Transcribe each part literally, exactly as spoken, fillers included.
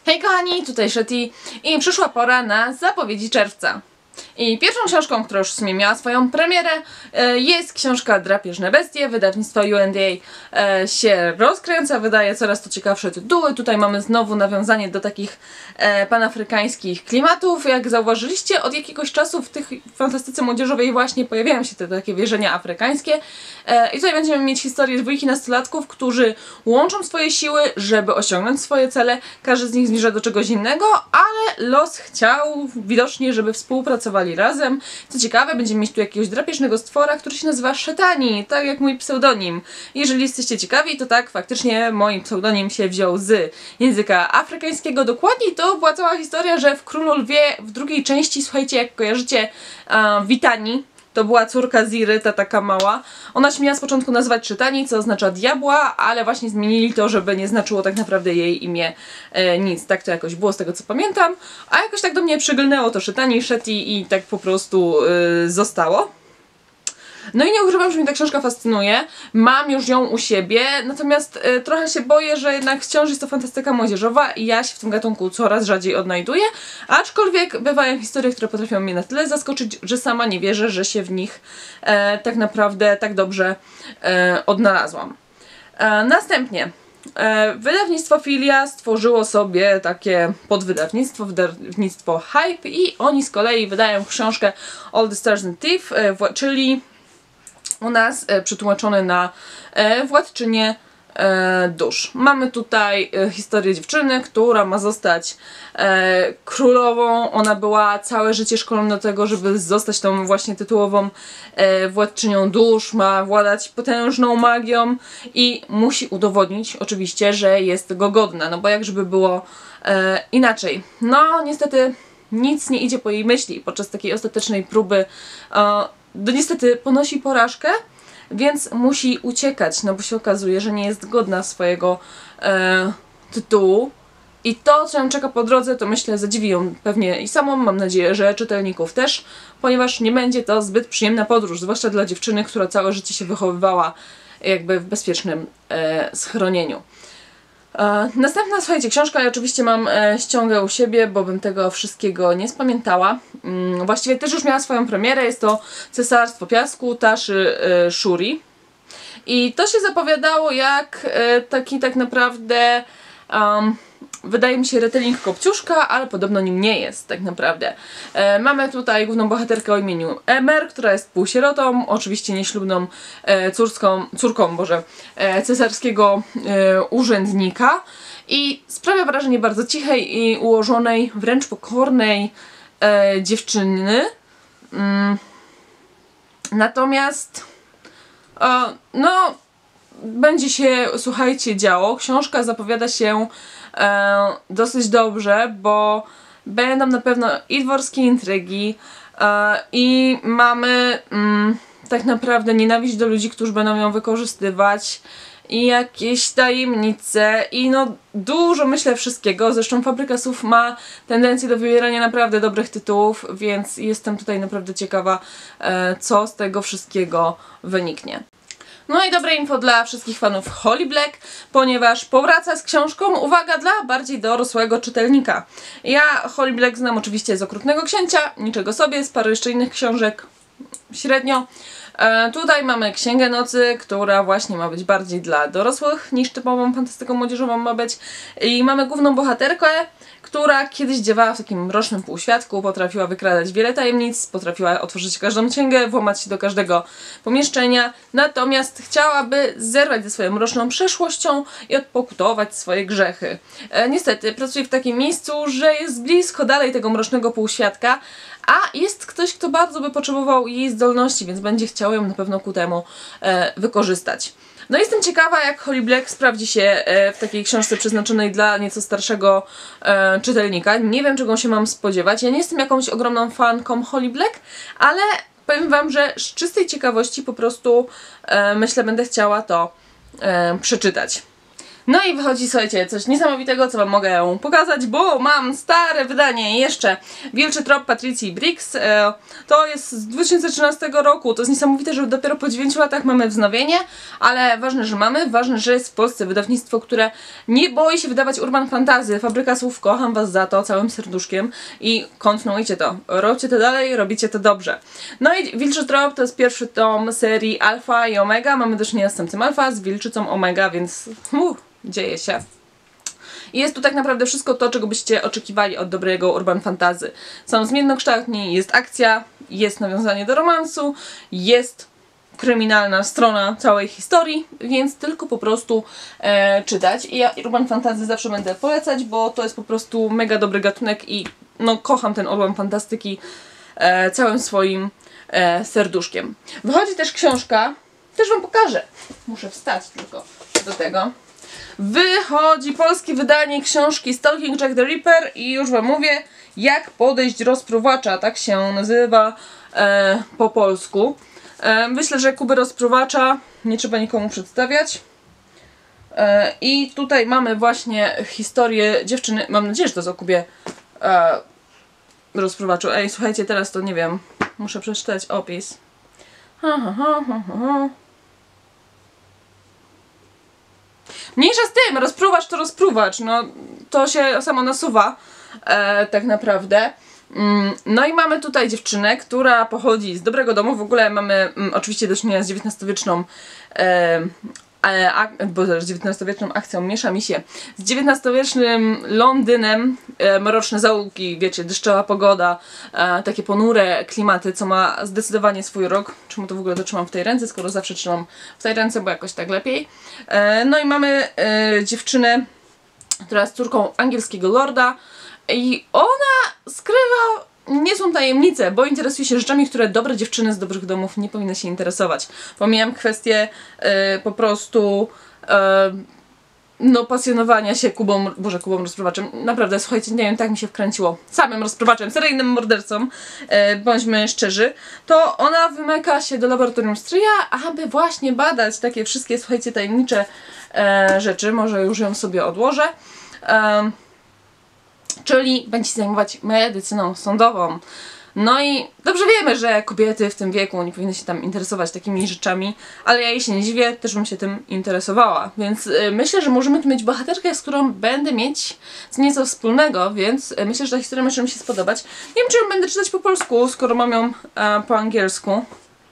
Hej kochani, tutaj Shetty i przyszła pora na zapowiedzi czerwca. I pierwszą książką, która już w sumie miała swoją premierę, jest książka Drapieżne bestie. Wydawnictwo U N D A się rozkręca, wydaje coraz to ciekawsze tytuły. Tutaj mamy znowu nawiązanie do takich panafrykańskich klimatów. Jak zauważyliście, od jakiegoś czasu w tych fantastyce młodzieżowej właśnie pojawiają się te takie wierzenia afrykańskie. I tutaj będziemy mieć historię dwójki nastolatków, którzy łączą swoje siły, żeby osiągnąć swoje cele. Każdy z nich zmierza do czegoś innego, ale los chciał widocznie, żeby współpracowali razem. Co ciekawe, będziemy mieć tu jakiegoś drapieżnego stwora, który się nazywa Shetani, tak jak mój pseudonim. Jeżeli jesteście ciekawi, to tak, faktycznie mój pseudonim się wziął z języka afrykańskiego. Dokładniej to była cała historia, że w Królu Lwie w drugiej części, słuchajcie, jak kojarzycie uh, Witani, to była córka Ziry, ta taka mała. Ona się miała z początku nazywać Shetani, co oznacza diabła, ale właśnie zmienili to, żeby nie znaczyło tak naprawdę jej imię e, nic. Tak to jakoś było, z tego co pamiętam. A jakoś tak do mnie przyglnęło to Shetani, Shetty i tak po prostu e, zostało. No i nie ukrywam, że mnie ta książka fascynuje. Mam już ją u siebie, natomiast y, trochę się boję, że jednak wciąż jest to fantastyka młodzieżowa i ja się w tym gatunku coraz rzadziej odnajduję, aczkolwiek bywają historie, które potrafią mnie na tyle zaskoczyć, że sama nie wierzę, że się w nich e, tak naprawdę tak dobrze e, odnalazłam. E, następnie e, wydawnictwo Filia stworzyło sobie takie podwydawnictwo, wydawnictwo Hype, i oni z kolei wydają książkę All the Stars and Thief, e, czyli u nas e, przetłumaczony na e, Władczynię e, dusz. Mamy tutaj e, historię dziewczyny, która ma zostać e, królową. Ona była całe życie szkolona do tego, żeby zostać tą właśnie tytułową e, władczynią dusz. Ma władać potężną magią i musi udowodnić oczywiście, że jest tego godna. No bo jak żeby było e, inaczej. No niestety nic nie idzie po jej myśli podczas takiej ostatecznej próby. E, No niestety ponosi porażkę, więc musi uciekać, no bo się okazuje, że nie jest godna swojego e, tytułu. I to, co ją czeka po drodze, to myślę zadziwi ją pewnie i samą, mam nadzieję, że czytelników też, ponieważ nie będzie to zbyt przyjemna podróż, zwłaszcza dla dziewczyny, która całe życie się wychowywała jakby w bezpiecznym e, schronieniu. E, następna, słuchajcie, książka, ja oczywiście mam e, ściągę u siebie, bo bym tego wszystkiego nie spamiętała. Mm, właściwie też już miała swoją premierę, jest to Cesarstwo Piasku Taszy e, Shuri. I to się zapowiadało jak e, taki tak naprawdę, um, wydaje mi się, retelling Kopciuszka, ale podobno nim nie jest tak naprawdę. E, mamy tutaj główną bohaterkę o imieniu Emer, która jest półsierotą, oczywiście nieślubną e, córską, córką Boże, e, cesarskiego e, urzędnika, i sprawia wrażenie bardzo cichej i ułożonej, wręcz pokornej e, dziewczyny. Mm. Natomiast e, no będzie się, słuchajcie, działo. Książka zapowiada się e, dosyć dobrze, bo będą na pewno i dworskie intrygi, e, i mamy mm, tak naprawdę nienawiść do ludzi, którzy będą ją wykorzystywać, i jakieś tajemnice, i no dużo, myślę, wszystkiego. Zresztą Fabryka Słów ma tendencję do wybierania naprawdę dobrych tytułów, więc jestem tutaj naprawdę ciekawa, e, co z tego wszystkiego wyniknie. No i dobre info dla wszystkich fanów Holly Black, ponieważ powraca z książką, uwaga, dla bardziej dorosłego czytelnika. Ja Holly Black znam oczywiście z Okrutnego Księcia, niczego sobie, z paru jeszcze innych książek średnio. E, tutaj mamy Księgę Nocy, która właśnie ma być bardziej dla dorosłych niż typową fantastyką młodzieżową ma być. I mamy główną bohaterkę, która kiedyś działała w takim mrocznym półświadku, potrafiła wykradać wiele tajemnic, potrafiła otworzyć każdą księgę, włamać się do każdego pomieszczenia, natomiast chciałaby zerwać ze swoją mroczną przeszłością i odpokutować swoje grzechy. E, niestety pracuje w takim miejscu, że jest blisko dalej tego mrocznego półświadka, a jest ktoś, kto bardzo by potrzebował jej zdolności, więc będzie chciał ją na pewno ku temu e, wykorzystać. No jestem ciekawa, jak Holly Black sprawdzi się e, w takiej książce przeznaczonej dla nieco starszego e, czytelnika. Nie wiem, czego się mam spodziewać. Ja nie jestem jakąś ogromną fanką Holly Black, ale powiem wam, że z czystej ciekawości po prostu e, myślę, będę chciała to e, przeczytać. No i wychodzi, słuchajcie, coś niesamowitego, co wam mogę pokazać, bo mam stare wydanie jeszcze. Wilczy trop Patricji Briggs. E, to jest z dwa tysiące trzynastego roku. To jest niesamowite, że dopiero po dziewięciu latach mamy wznowienie, ale ważne, że mamy. Ważne, że jest w Polsce wydawnictwo, które nie boi się wydawać urban fantasy. Fabryka słów, kocham was za to całym serduszkiem i kontynuujcie to. Róbcie to dalej, robicie to dobrze. No i Wilczy trop to jest pierwszy tom serii Alfa i Omega. Mamy do czynienia z samcem Alfa, z wilczycą Omega, więc uh, dzieje się. I jest tu tak naprawdę wszystko to, czego byście oczekiwali od dobrego urban fantasy. Są zmiennokształtni, jest akcja, jest nawiązanie do romansu, jest kryminalna strona całej historii, więc tylko po prostu e, czytać. I ja urban fantasy zawsze będę polecać, bo to jest po prostu mega dobry gatunek i no kocham ten urban fantastyki e, całym swoim e, serduszkiem. Wychodzi też książka, też wam pokażę. Muszę wstać tylko do tego. Wychodzi polskie wydanie książki Stalking Jack the Ripper i już wam mówię, jak podejść rozpruwacza, tak się nazywa e, po polsku. E, myślę, że Kuby rozpruwacza nie trzeba nikomu przedstawiać. E, I tutaj mamy właśnie historię dziewczyny, mam nadzieję, że to jest o Kubie e, rozpruwaczu. Ej, słuchajcie, teraz to nie wiem, muszę przeczytać opis. Ha, ha, ha, ha, ha. Mniejsza z tym, rozpruwacz to rozpruwacz, no to się samo nasuwa e, tak naprawdę. Mm, no i mamy tutaj dziewczynę, która pochodzi z dobrego domu, w ogóle mamy mm, oczywiście do czynienia z dziewiętnastowieczną e, e, a, bo z dziewiętnastowieczną akcją miesza mi się, z dziewiętnastowiecznym Londynem, e, mroczne zaułki, wiecie, deszczowa pogoda, e, takie ponure klimaty, co ma zdecydowanie swój rok. Czemu to w ogóle to trzymam w tej ręce, skoro zawsze trzymam w tej ręce, bo jakoś tak lepiej. E, no i mamy e, dziewczynę, która jest córką angielskiego lorda i ona skrywa niezłą tajemnicę, bo interesuje się rzeczami, które dobre dziewczyny z dobrych domów nie powinny się interesować. Pomijam kwestię e, po prostu e, no pasjonowania się Kubą, boże Kubą rozpruwaczem. Naprawdę, słuchajcie, nie wiem, tak mi się wkręciło. Samym rozpruwaczem, seryjnym mordercą, e, bądźmy szczerzy. To ona wymyka się do laboratorium stryja, aby właśnie badać takie wszystkie, słuchajcie, tajemnicze e, rzeczy. Może już ją sobie odłożę. E, Czyli będzie się zajmować medycyną sądową. No i dobrze wiemy, że kobiety w tym wieku nie powinny się tam interesować takimi rzeczami, ale ja jej się nie dziwię, też bym się tym interesowała. Więc y, myślę, że możemy tu mieć bohaterkę, z którą będę mieć nieco wspólnego, więc y, myślę, że ta historia może mi się spodobać. Nie wiem, czy ją będę czytać po polsku, skoro mam ją e, po angielsku.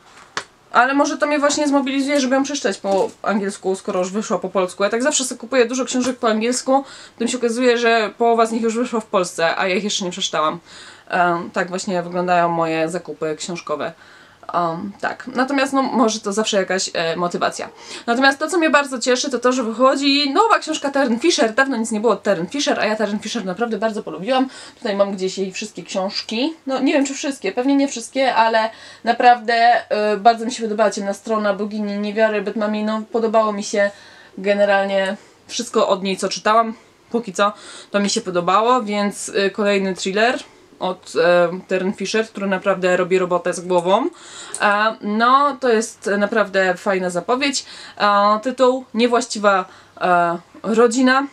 Ale może to mnie właśnie zmobilizuje, żeby ją przeczytać po angielsku, skoro już wyszła po polsku. Ja tak zawsze sobie kupuję dużo książek po angielsku, potem się okazuje, że połowa z nich już wyszła w Polsce, a ja ich jeszcze nie przeczytałam. Um, tak właśnie wyglądają moje zakupy książkowe. Um, tak, natomiast no może to zawsze jakaś e, motywacja. Natomiast to, co mnie bardzo cieszy, to to, że wychodzi nowa książka Tarryn Fisher. Dawno nic nie było od Tarryn Fisher, a ja Tarryn Fisher naprawdę bardzo polubiłam. Tutaj mam gdzieś jej wszystkie książki. No nie wiem, czy wszystkie, pewnie nie wszystkie, ale naprawdę e, bardzo mi się podobała Ciemna strona, Bogini Niewiary, Batmami. No podobało mi się generalnie wszystko od niej, co czytałam. Póki co to mi się podobało, więc e, kolejny thriller od e, Tarryn Fisher, który naprawdę robi robotę z głową. E, no, to jest naprawdę fajna zapowiedź. E, tytuł Niewłaściwa e, rodzina.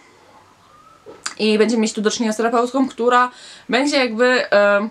I będziemy mieć tu do czynienia z terapeutką, która będzie jakby e,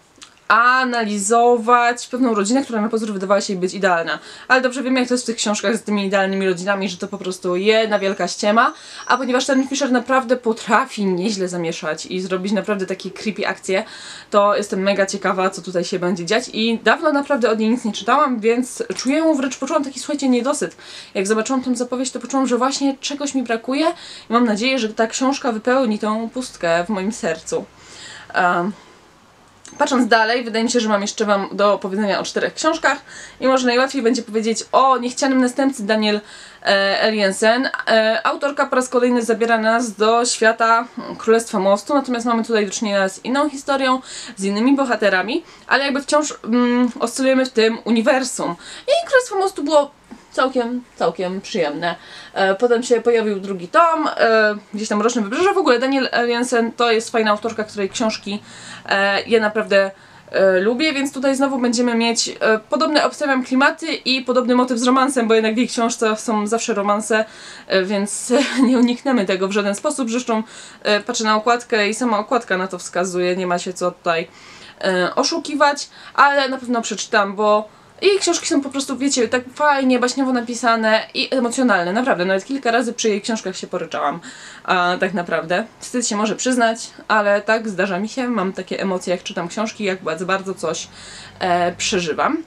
analizować pewną rodzinę, która na pozór wydawała się być idealna. Ale dobrze wiemy, jak to jest w tych książkach z tymi idealnymi rodzinami, że to po prostu jedna wielka ściema. A ponieważ Tarryn Fisher naprawdę potrafi nieźle zamieszać i zrobić naprawdę takie creepy akcje, to jestem mega ciekawa, co tutaj się będzie dziać. I dawno naprawdę od niej nic nie czytałam, więc czuję ją, wręcz poczułam taki, słuchajcie, niedosyt. Jak zobaczyłam tę zapowiedź, to poczułam, że właśnie czegoś mi brakuje i mam nadzieję, że ta książka wypełni tą pustkę w moim sercu. Um, Patrząc dalej, wydaje mi się, że mam jeszcze wam do opowiedzenia o czterech książkach i może najłatwiej będzie powiedzieć o Niechcianym następcy Daniel e, Eliasen. E, autorka po raz kolejny zabiera nas do świata Królestwa Mostu, natomiast mamy tutaj do czynienia z inną historią, z innymi bohaterami, ale jakby wciąż mm, oscylujemy w tym uniwersum. I Królestwo Mostu było całkiem, całkiem przyjemne. E, potem się pojawił drugi tom, e, gdzieś tam Mroczne Wybrzeże. W ogóle Daniel Eliasen to jest fajna autorka, której książki e, ja naprawdę e, lubię, więc tutaj znowu będziemy mieć e, podobne, obstawiam, klimaty i podobny motyw z romansem, bo jednak w jej książce są zawsze romanse, e, więc e, nie unikniemy tego w żaden sposób. Zresztą e, patrzę na okładkę i sama okładka na to wskazuje, nie ma się co tutaj e, oszukiwać, ale na pewno przeczytam, bo jej książki są po prostu, wiecie, tak fajnie, baśniowo napisane i emocjonalne, naprawdę. Nawet kilka razy przy jej książkach się poryczałam, a, tak naprawdę. Wstyd się może przyznać, ale tak, zdarza mi się. Mam takie emocje, jak czytam książki, jak bardzo, bardzo coś e, przeżywam.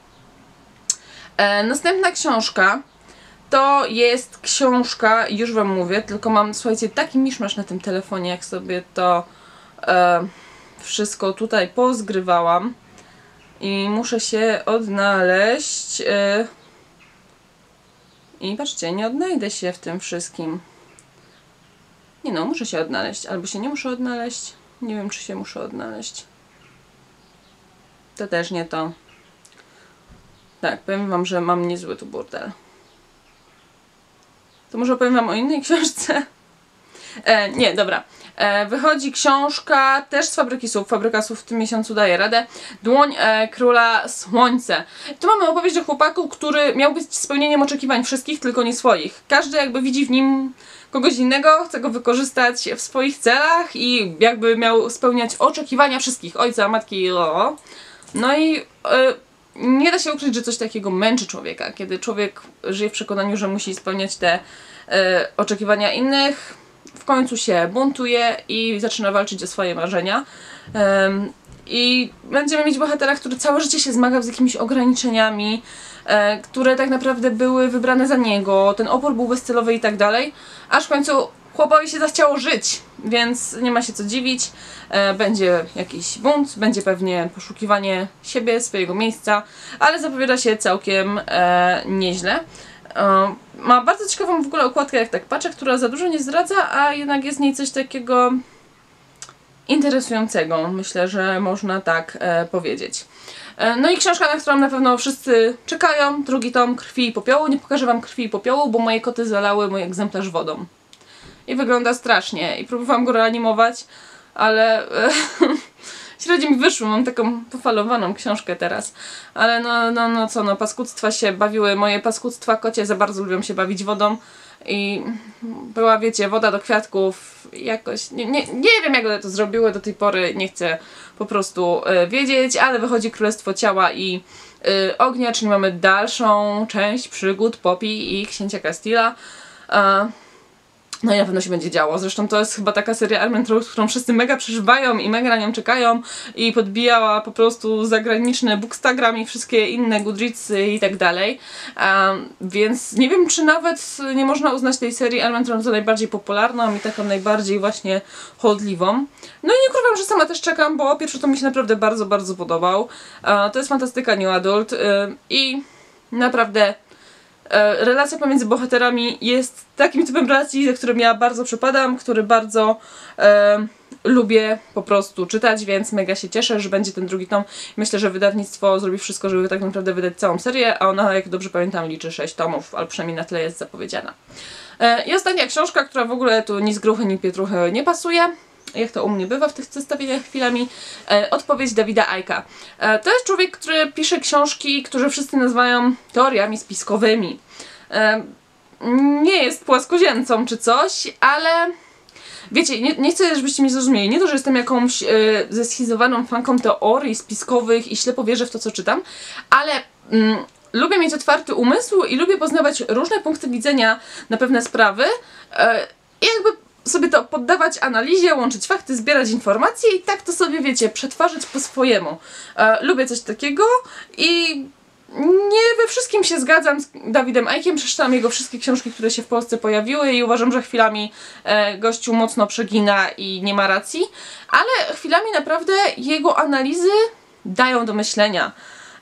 E, następna książka to jest książka, już wam mówię, tylko mam, słuchajcie, taki miszmasz na tym telefonie, jak sobie to e, wszystko tutaj pozgrywałam. I muszę się odnaleźć. Yy. I patrzcie, nie odnajdę się w tym wszystkim. Nie no, muszę się odnaleźć. Albo się nie muszę odnaleźć. Nie wiem, czy się muszę odnaleźć. To też nie to. Tak, powiem wam, że mam niezły tu burdel. To może opowiem wam o innej książce? E, nie, dobra. E, wychodzi książka też z Fabryki Słów. Fabryka Słów w tym miesiącu daje radę. Dłoń e, Króla Słońce. Tu mamy opowieść o chłopaku, który miał być spełnieniem oczekiwań wszystkich, tylko nie swoich. Każdy jakby widzi w nim kogoś innego, chce go wykorzystać w swoich celach i jakby miał spełniać oczekiwania wszystkich. Ojca, matki i o. No i e, nie da się ukryć, że coś takiego męczy człowieka. Kiedy człowiek żyje w przekonaniu, że musi spełniać te e, oczekiwania innych, w końcu się buntuje i zaczyna walczyć o swoje marzenia. Um, I będziemy mieć bohatera, który całe życie się zmagał z jakimiś ograniczeniami, e, które tak naprawdę były wybrane za niego. Ten opór był bezcelowy i tak dalej. Aż w końcu chłopowi się zachciało żyć, więc nie ma się co dziwić. E, będzie jakiś bunt, będzie pewnie poszukiwanie siebie, swojego miejsca, ale zapowiada się całkiem e, nieźle. E, ma bardzo ciekawą w ogóle okładkę, jak tak patrzę, która za dużo nie zdradza, a jednak jest w niej coś takiego interesującego. Myślę, że można tak e, powiedzieć. E, no i książka, na którą na pewno wszyscy czekają, drugi tom Krwi i Popiołu. Nie pokażę wam Krwi i Popiołu, bo moje koty zalały mój egzemplarz wodą. I wygląda strasznie. I próbowałam go reanimować, ale e, średnio mi wyszło. Mam taką pofalowaną książkę teraz. Ale no, no, no co, no paskudztwa się bawiły. Moje paskudztwa kocie za bardzo lubią się bawić wodą. I była, wiecie, woda do kwiatków. Jakoś, nie, nie, nie wiem, jak one to zrobiły do tej pory. Nie chcę po prostu e, wiedzieć, ale wychodzi Królestwo Ciała i e, Ognia, czyli mamy dalszą część przygód Poppy i księcia Castilla. E, No i na pewno się będzie działo. Zresztą to jest chyba taka seria Arment Rose, którą wszyscy mega przeżywają i mega na nią czekają i podbijała po prostu zagraniczne Bookstagram i wszystkie inne Goodreadsy i tak dalej. Um, więc nie wiem, czy nawet nie można uznać tej serii Arment Rose za najbardziej popularną i taką najbardziej właśnie chodliwą. No i nie ukrywam, że sama też czekam, bo pierwszy to mi się naprawdę bardzo, bardzo podobał. Uh, to jest fantastyka New Adult uh, i naprawdę relacja pomiędzy bohaterami jest takim typem relacji, za którym ja bardzo przepadam, który bardzo e, lubię po prostu czytać, więc mega się cieszę, że będzie ten drugi tom. Myślę, że wydawnictwo zrobi wszystko, żeby tak naprawdę wydać całą serię, a ona, jak dobrze pamiętam, liczy sześć tomów, albo przynajmniej na tyle jest zapowiedziana. E, I ostatnia książka, która w ogóle tu ni z gruchy, ni pietruchy nie pasuje, jak to u mnie bywa w tych zestawieniach chwilami, e, odpowiedź Davida Icka. E, to jest człowiek, który pisze książki, które wszyscy nazywają teoriami spiskowymi. E, nie jest płaskoziemcą czy coś, ale wiecie, nie, nie chcę, żebyście mnie zrozumieli. Nie to, że jestem jakąś e, zeschizowaną fanką teorii spiskowych i ślepo wierzę w to, co czytam, ale mm, lubię mieć otwarty umysł i lubię poznawać różne punkty widzenia na pewne sprawy e, i jakby sobie to poddawać analizie, łączyć fakty, zbierać informacje i tak to sobie, wiecie, przetwarzać po swojemu. E, lubię coś takiego i nie we wszystkim się zgadzam z Davidem Ickiem. Przeczytałam jego wszystkie książki, które się w Polsce pojawiły i uważam, że chwilami e, gościu mocno przegina i nie ma racji, ale chwilami naprawdę jego analizy dają do myślenia.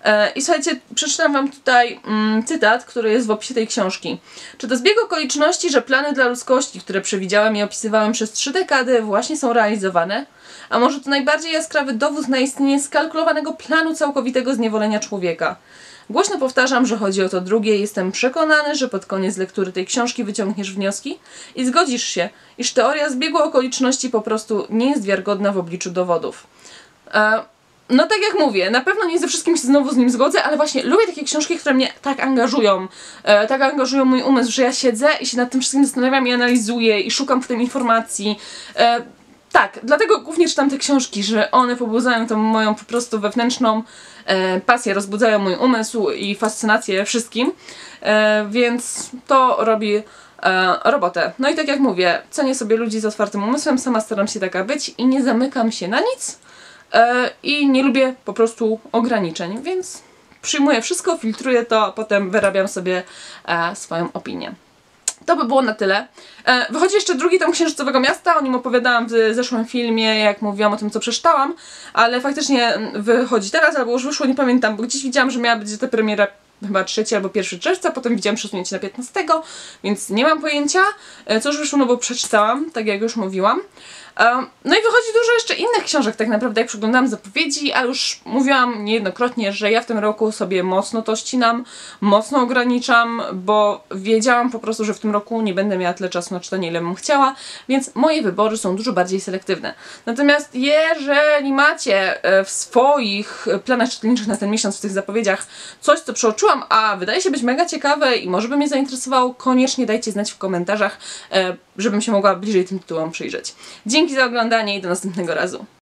I słuchajcie, przeczytam wam tutaj mm, cytat, który jest w opisie tej książki. Czy to zbieg okoliczności, że plany dla ludzkości, które przewidziałem i opisywałem przez trzy dekady, właśnie są realizowane? A może to najbardziej jaskrawy dowód na istnienie skalkulowanego planu całkowitego zniewolenia człowieka? Głośno powtarzam, że chodzi o to drugie i jestem przekonany, że pod koniec lektury tej książki wyciągniesz wnioski i zgodzisz się, iż teoria zbiegu okoliczności po prostu nie jest wiarygodna w obliczu dowodów. E no tak jak mówię, na pewno nie ze wszystkim się znowu z nim zgodzę, ale właśnie lubię takie książki, które mnie tak angażują, e, tak angażują mój umysł, że ja siedzę i się nad tym wszystkim zastanawiam i analizuję i szukam w tym informacji. E, tak, dlatego głównie czytam te książki, że one pobudzają tą moją po prostu wewnętrzną e, pasję, rozbudzają mój umysł i fascynację wszystkim, e, więc to robi e, robotę. No i tak jak mówię, cenię sobie ludzi z otwartym umysłem, sama staram się taka być i nie zamykam się na nic. I nie lubię po prostu ograniczeń, więc przyjmuję wszystko, filtruję to, a potem wyrabiam sobie e, swoją opinię. To by było na tyle. E, wychodzi jeszcze drugi tom Księżycowego Miasta, o nim opowiadałam w zeszłym filmie, jak mówiłam o tym, co przeczytałam, ale faktycznie wychodzi teraz, albo już wyszło, nie pamiętam, bo gdzieś widziałam, że miała być ta premiera chyba trzeciego albo pierwszego czerwca, potem widziałam przesunięcie na piętnastego, więc nie mam pojęcia, co już wyszło, no bo przeczytałam, tak jak już mówiłam. No i wychodzi dużo jeszcze innych książek tak naprawdę, jak przeglądałam zapowiedzi, ale już mówiłam niejednokrotnie, że ja w tym roku sobie mocno to ścinam, mocno ograniczam, bo wiedziałam po prostu, że w tym roku nie będę miała tyle czasu na czytanie, ile bym chciała, więc moje wybory są dużo bardziej selektywne. Natomiast jeżeli macie w swoich planach czytelniczych na ten miesiąc, w tych zapowiedziach coś, co przeoczyłam, a wydaje się być mega ciekawe i może by mnie zainteresowało, koniecznie dajcie znać w komentarzach, żebym się mogła bliżej tym tytułom przyjrzeć. Dzięki za oglądanie i do następnego razu.